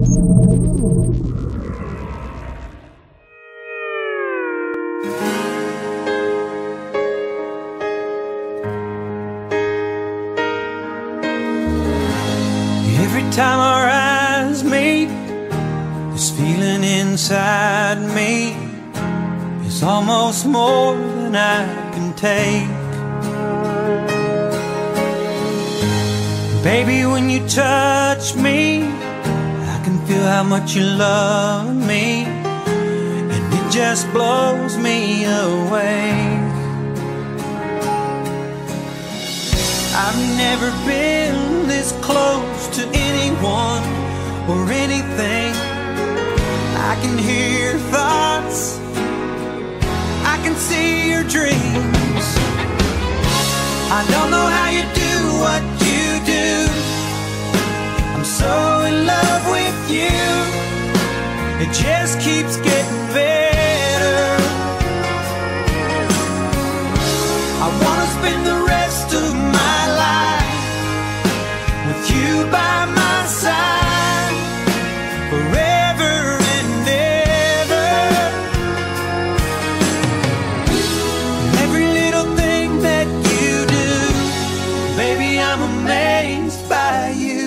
Every time our eyes meet, this feeling inside me is almost more than I can take. Baby, when you touch me, I can feel how much you love me, and it just blows me away. I've never been this close to anyone or anything. I can hear your thoughts, I can see your dreams. I don't know how you do what you do. I'm so in love with you. It just keeps getting better. I wanna spend the rest of my life with you by my side, forever and ever. Every little thing that you do, baby, I'm amazed by you.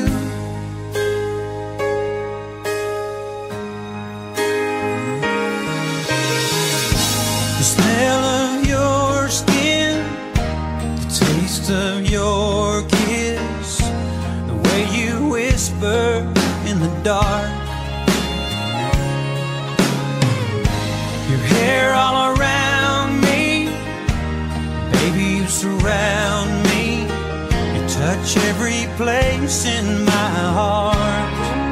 The smell of your skin, the taste of your kiss, the way you whisper in the dark, your hair all around me, baby, you surround me, you touch every place in my heart.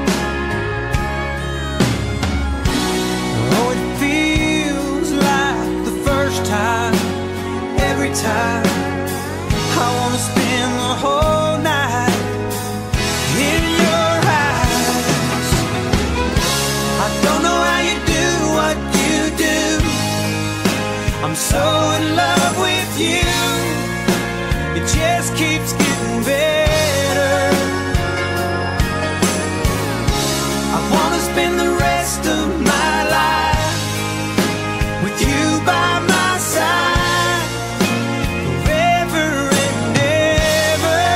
Oh, it feels like the first time, every time. I wanna spend the whole night in your eyes. I don't know how you do what you do. I'm so in love with you. It just keeps getting better. I wanna spend the rest of my life with you by my side, forever and ever.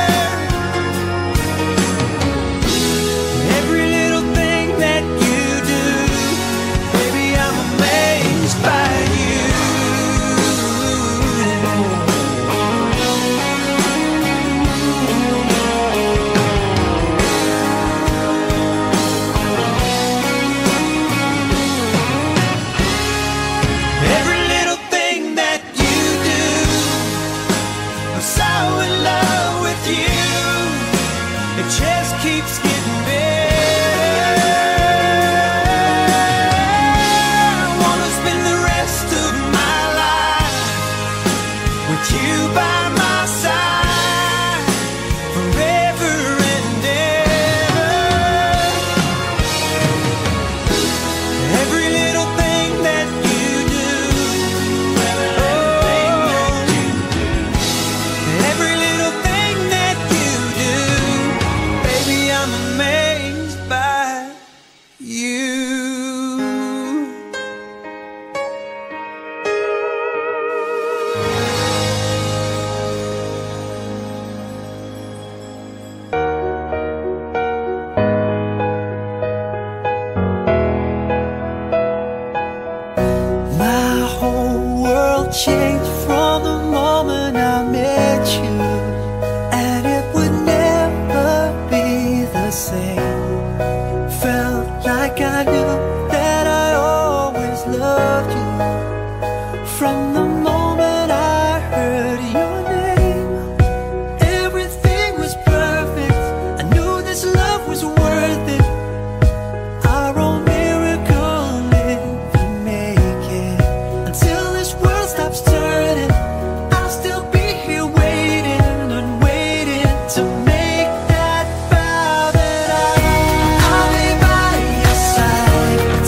Every little thing that you do, baby, I'm amazed by you. Every little thing that you do, I'm so in love with you. It just keeps getting better. I wanna spend the rest of my life with you by my side, forever and ever. Every little thing that you do, every little thing that you do, baby, I'm amazed by you. My whole world changed from the moment I met you, and it would never be the same. Felt like I knew that I always loved you. From the moment I heard your name, everything was perfect. I knew this love was worth it. Our own miracle never make it. Until this world stops turning, I'll still be here waiting and waiting to make that vow that I'll be by your side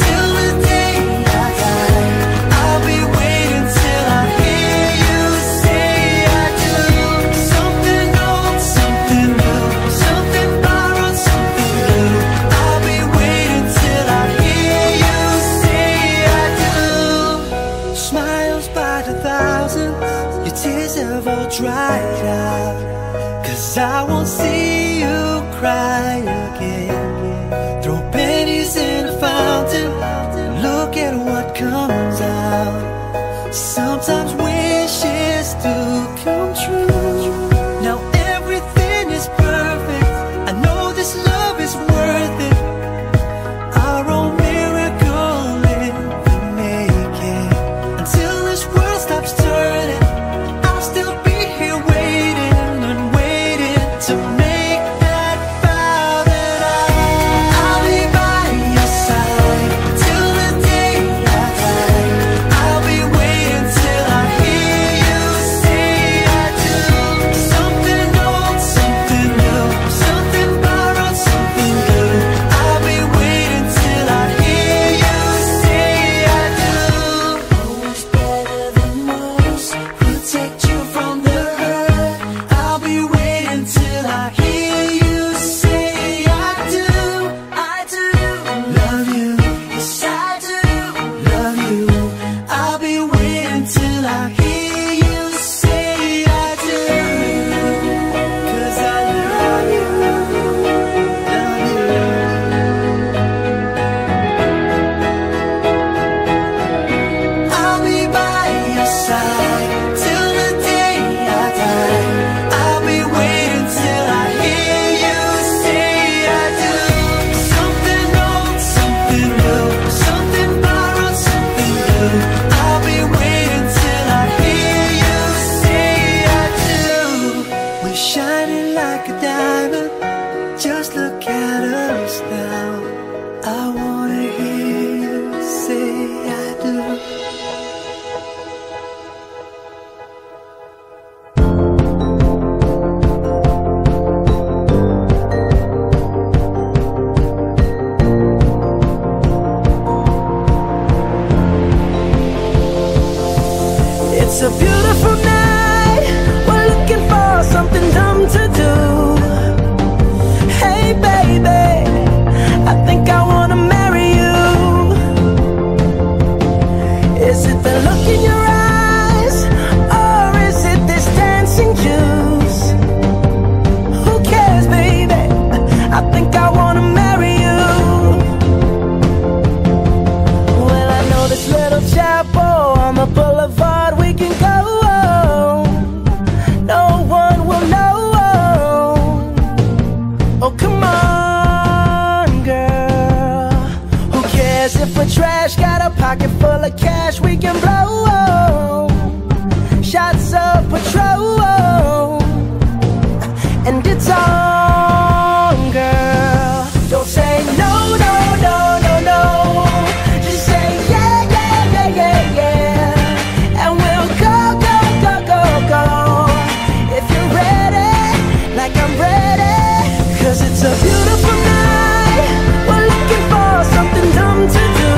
for trash, got a pocket full of cash we can blow. Shots of Patrol, and it's on, girl. Don't say no, no, no, no, no. Just say yeah, yeah, yeah, yeah, yeah. And we'll go, go, go, go, go. If you're ready, like I'm ready. 'Cause it's a beautiful night. We're looking for something dumb to do.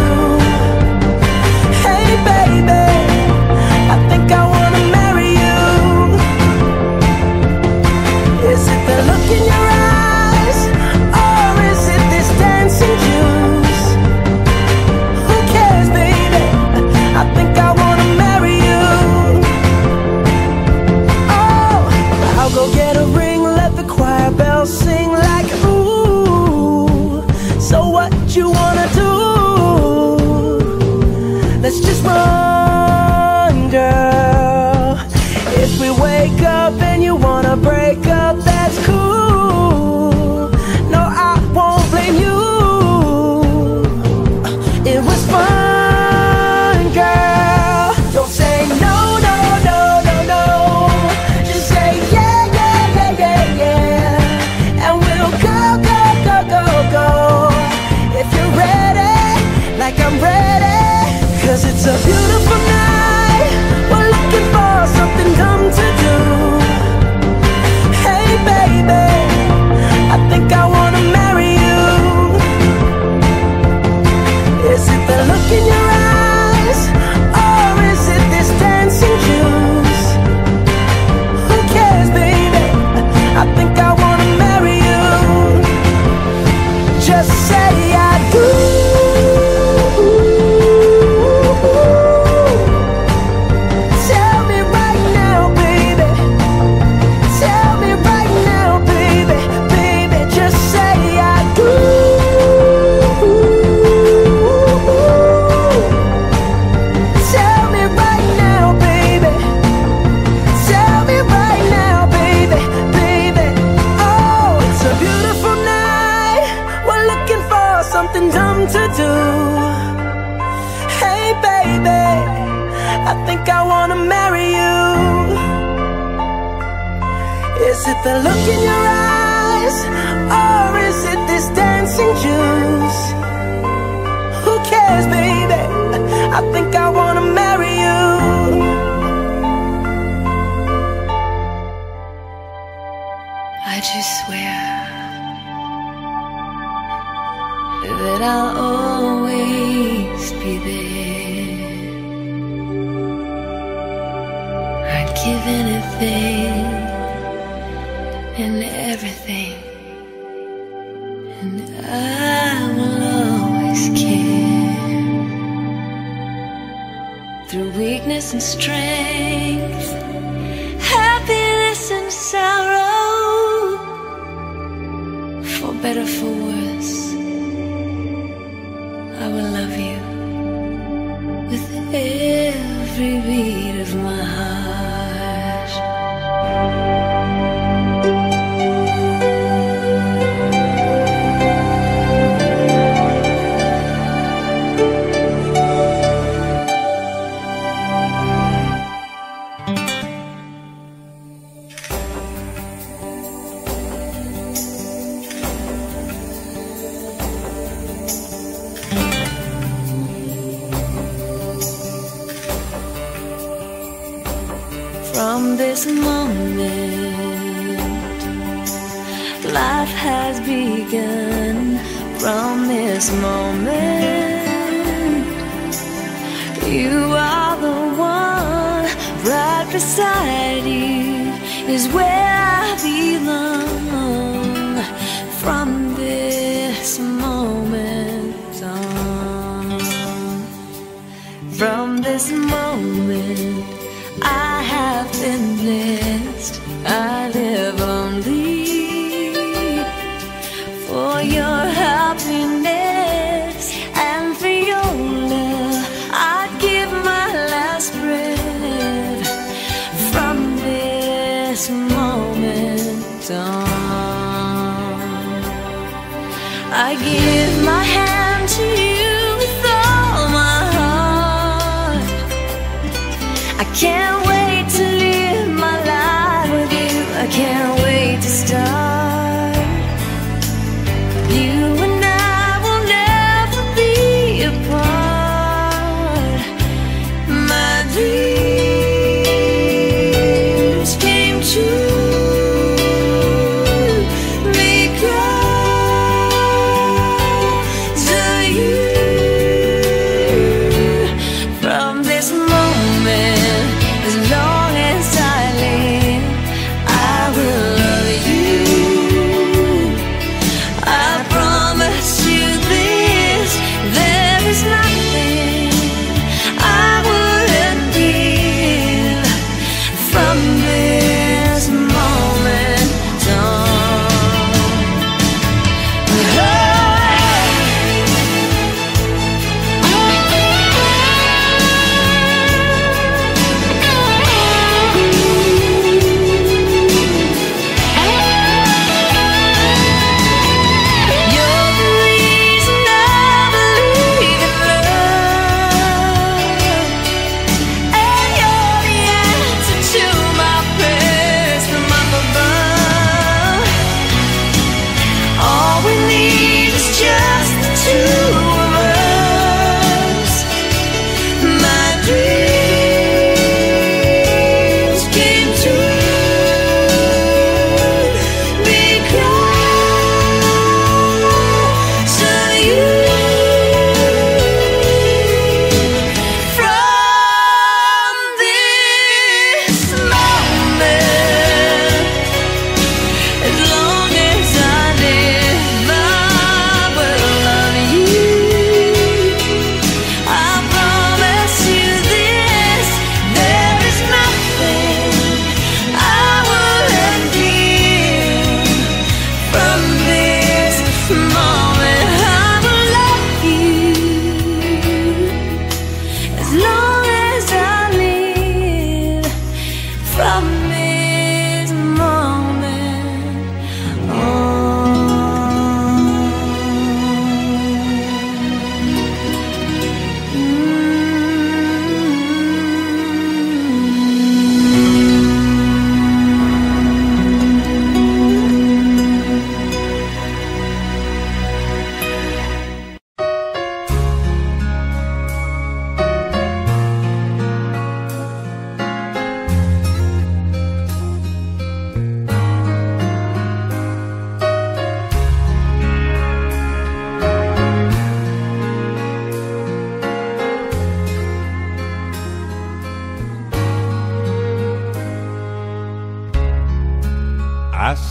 Hey baby, I think I wanna marry you. Is it the look in your eyes, or is it this dancing juice? Who cares, baby? I think I wanna marry you. Oh, I'll go get a ring, let the choir bells sing like ooh. So what you wanna do? Let's just run, girl. If we wake up and you wanna break up, that's cool. No, I won't blame you. It was fun, girl. Don't say no, no, no, no, no. Just say yeah, yeah, yeah, yeah, yeah. And we'll go, go, go, go, go. If you're ready, like I'm ready. 'Cause it's a beautiful night. We're looking for something dumb to do. Hey baby, I think I wanna marry you. Is it the look in your eyes, or is it this dancing juice? Who cares, baby? I think I wanna marry you. Just say I do. Tell me right now, baby. Tell me right now, baby. Baby, just say I do. Tell me right now, baby. Tell me right now, baby. Baby, oh, it's a beautiful night. We're looking for something dumb to do. Hey baby, I think I wanna marry you. Is it the look in your eyes, or is it this dancing juice? Who cares, baby? I think I wanna marry you. I just swear that I'll always be there. I'd give anything and everything, and I will always care. Through weakness and strength, happiness and sorrow, for better, for worse, I will love you with every beat of my heart. From this moment, life has begun. From this moment, you are the one. Right beside you is where I belong. From this moment on, from this moment, I have been blessed. I live only for your happiness and for your love. I'd give my last breath. From this moment on, I give my hand to you with all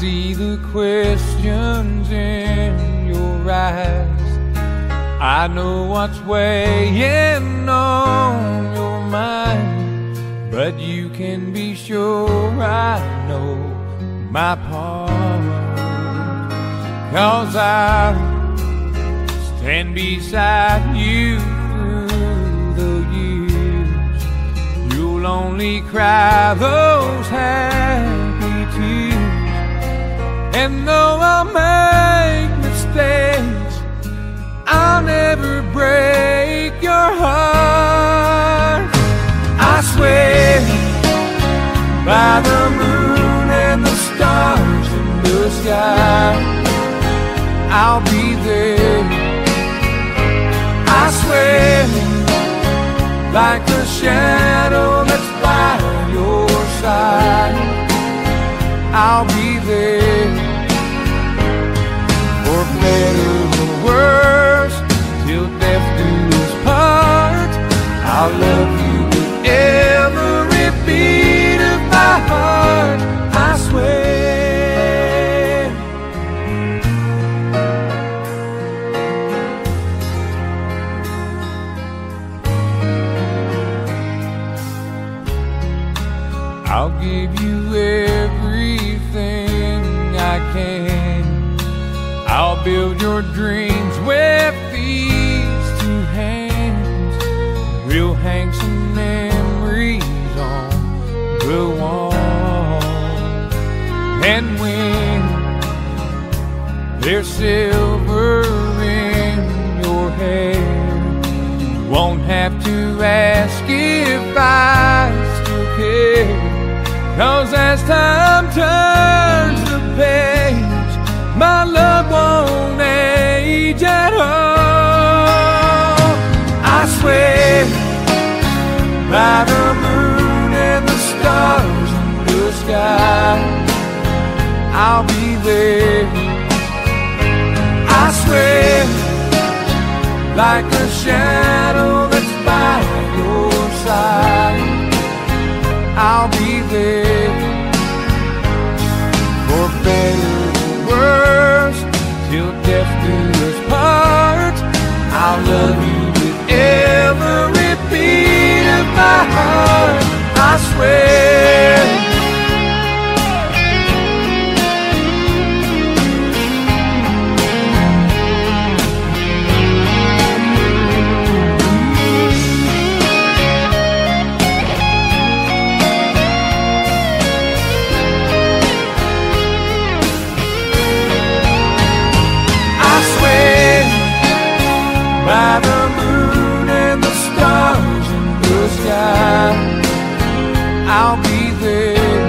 see the questions in your eyes. I know what's weighing on your mind, but you can be sure I know my part. 'Cause I'll stand beside you through the years. You'll only cry those happy tears. And though I'll make mistakes, I'll never break your heart. I swear by the moon and the stars in the sky, I'll be there. I swear like a shadow that's by your side, I'll be there. For better or worse, till death do us part, I'll love you with every beat of my heart. I swear. I'll give you everything I can. I'll build your dreams with these two hands. We'll hang some memories on the wall. And when there's silver in your hair, you won't have to ask if I still care. 'Cause as time turns the page, my love won't age at all. I swear by the moon and the stars in the sky, I'll be there. I swear like a shadow that's by your side, I'll be there. For better or worse, till death do us part, I'll love you with every beat of my heart. I swear. By the moon and the stars in the sky, I'll be there.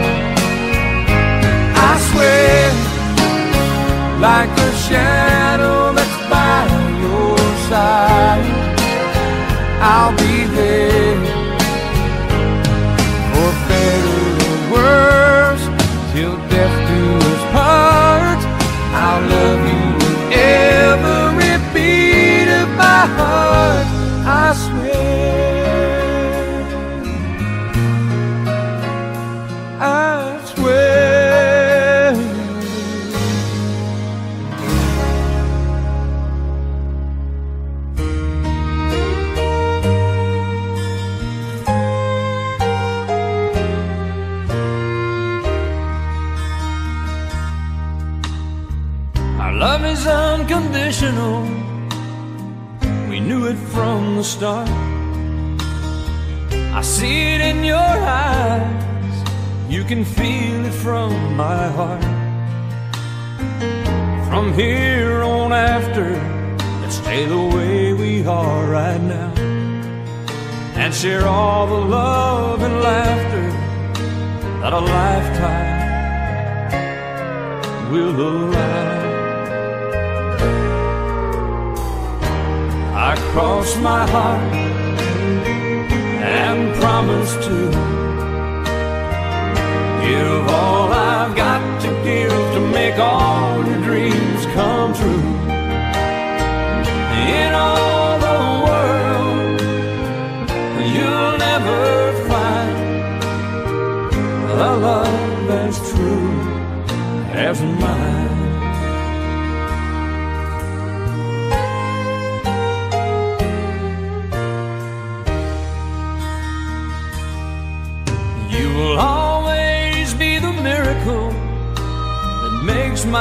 I swear like a shadow that's by your side, I'll be there. For better or worse, till death do us part, I'll love you with every beat of my heart. I swear, I swear. Our love is unconditional. We knew it from the start. I see it in your eyes. You can feel it from my heart. From here on after, let's stay the way we are right now, and share all the love and laughter that a lifetime will allow. I cross my heart and promise to give all I've got to give to make all your dreams come true. In all the world, you'll never find a love that's true as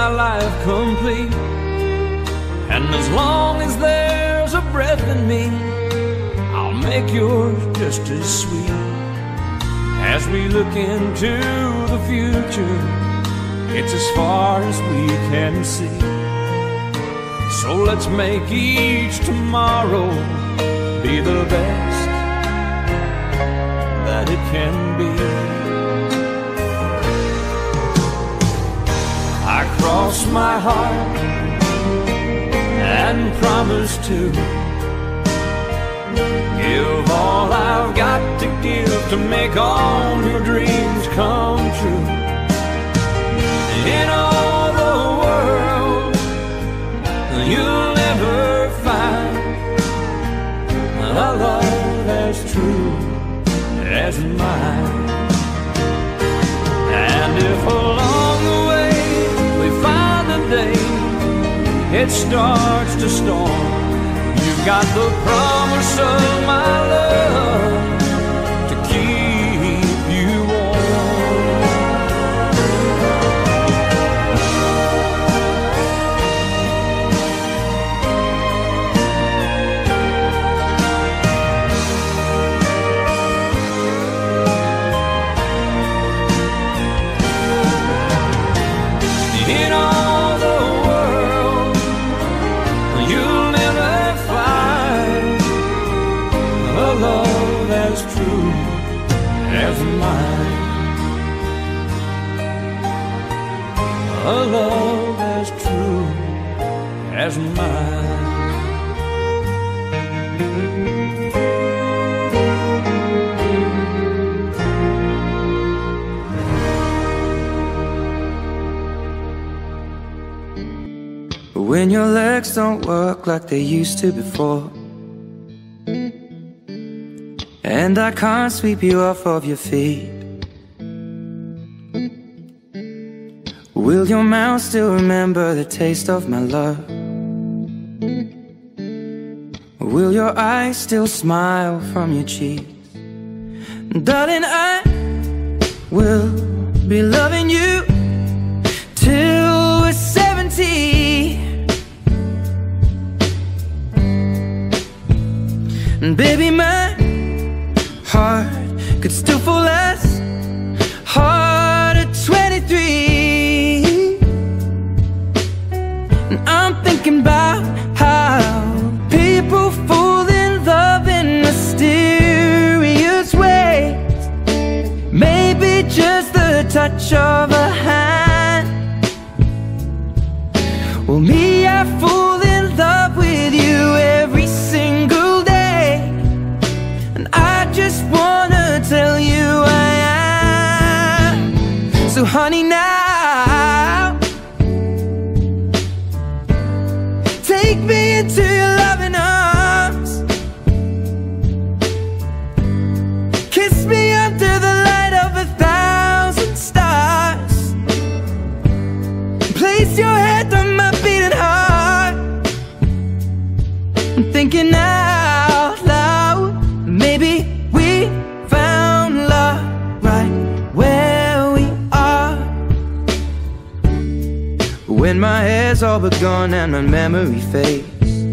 my life complete. And as long as there's a breath in me, I'll make yours just as sweet. As we look into the future, it's as far as we can see. So let's make each tomorrow be the best that it can be. I cross my heart and promise to give all I've got to give to make all your dreams come true. In all the world, you'll never find a love as true as mine. And if along the way we find a day it starts to storm, you've got the promise of my love to keep you warm. In all the world, you'll never find a love as true as mine. A love as true as mine. When your legs don't work like they used to before, and I can't sweep you off of your feet, will your mouth still remember the taste of my love? Will your eyes still smile from your cheeks? Darling, I will be loving you till we're 70. And baby, my heart could still fall as hard at 23. And I'm thinking about how people fall in love in mysterious ways. Maybe just the touch of a hand. Well, me, I fall in love with you every single day. I just wanna tell you I am. So honey, now take me into your loving arms. Kiss me under the light of 1,000 stars. Place your head on my beating heart. I'm thinking out loud, maybe we found love right where we are. When my hair's all but gone and my memory fades,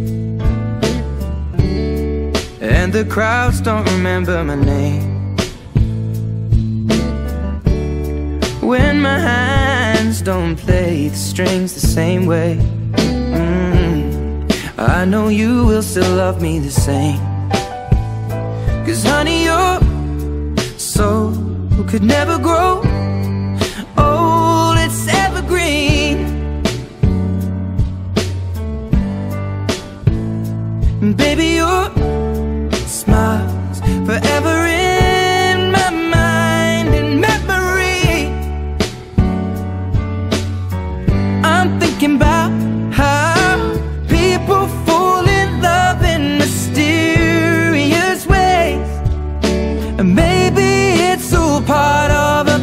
and the crowds don't remember my name, when my hands don't play the strings the same way, I know you will still love me the same. 'Cause honey, your soul could never grow old, it's evergreen. And baby, your smile's forever in my mind and memory. I'm thinking about how people fall in love in mysterious ways. And maybe it's all part of a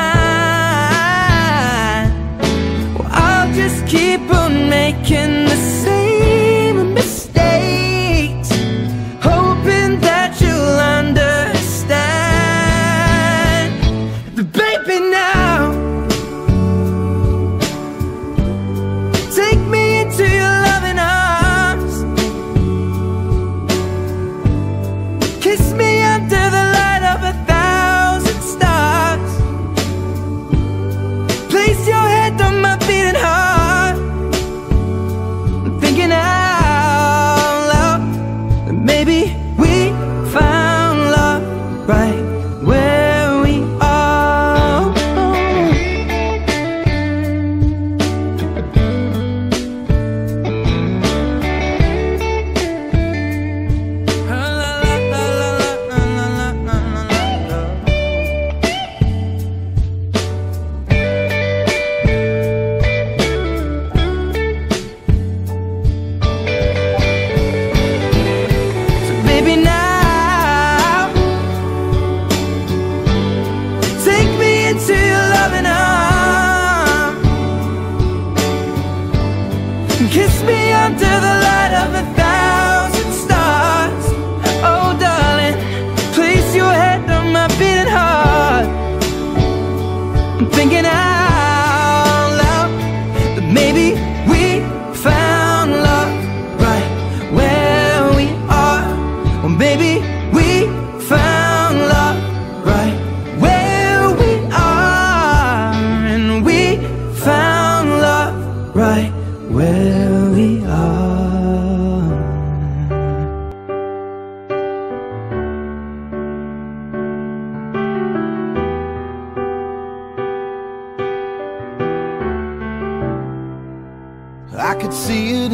plan. Well, I'll just keep on making the same mistakes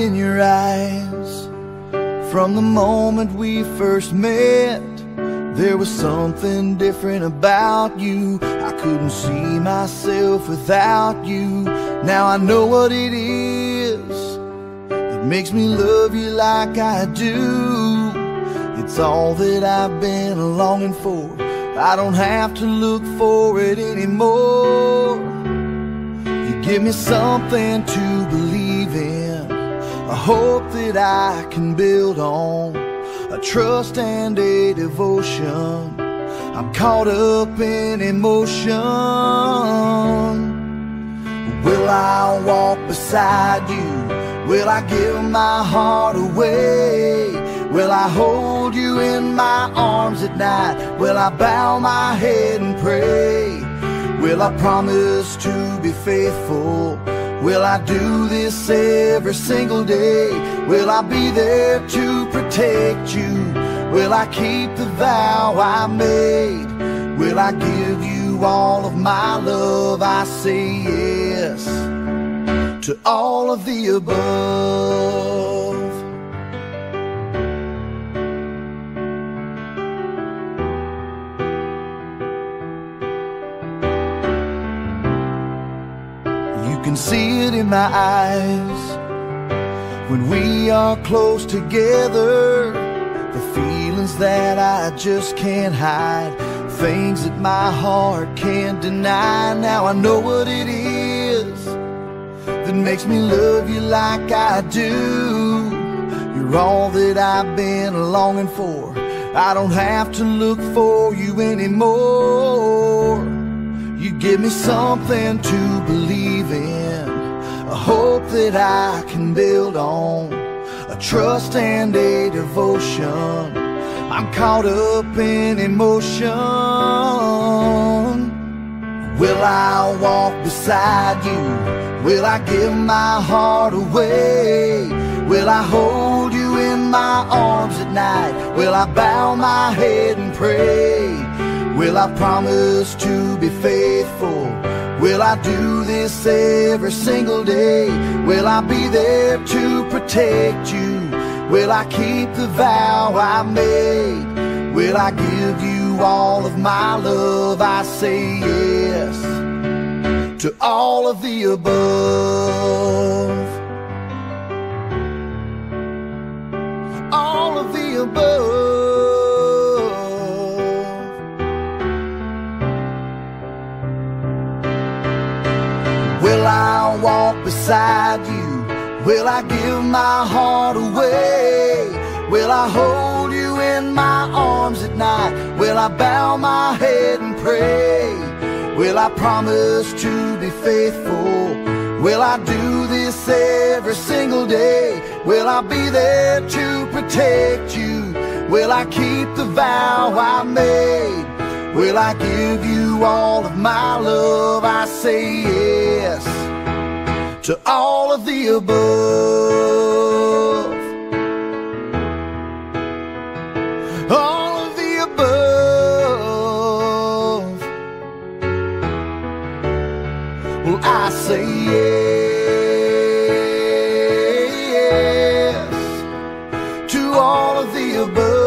in your eyes. From the moment we first met, there was something different about you. I couldn't see myself without you. Now I know what it is. It makes me love you like I do. It's all that I've been longing for. I don't have to look for it anymore. You give me something to believe in, a hope that I can build on, a trust and a devotion. I'm caught up in emotion. Will I walk beside you? Will I give my heart away? Will I hold you in my arms at night? Will I bow my head and pray? Will I promise to be faithful? Will I do this every single day? Will I be there to protect you? Will I keep the vow I made? Will I give you all of my love? I say yes to all of the above. You can see it in my eyes when we are close together. The feelings that I just can't hide, things that my heart can't deny. Now I know what it is that makes me love you like I do. You're all that I've been longing for. I don't have to look for you anymore. You give me something to believe in, a hope that I can build on, a trust and a devotion. I'm caught up in emotion. Will I walk beside you? Will I give my heart away? Will I hold you in my arms at night? Will I bow my head and pray? Will I promise to be faithful? Will I do this every single day? Will I be there to protect you? Will I keep the vow I made? Will I give you all of my love? I say yes to all of the above. All of the above. Will I walk beside you? Will I give my heart away? Will I hold you in my arms at night? Will I bow my head and pray? Will I promise to be faithful? Will I do this every single day? Will I be there to protect you? Will I keep the vow I made? Will I give you all of my love? I say yes to all of the above. All of the above. Well, I say yes to all of the above.